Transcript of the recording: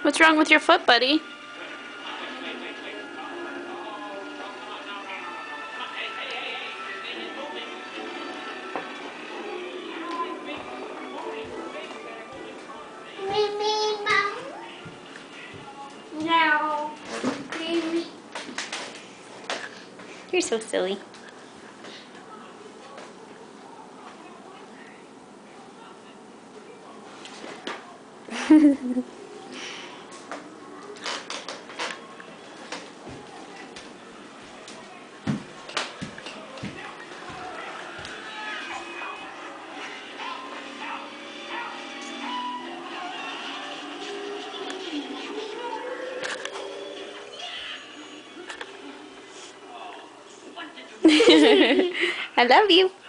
What's wrong with your foot, buddy? No. You're so silly. I love you.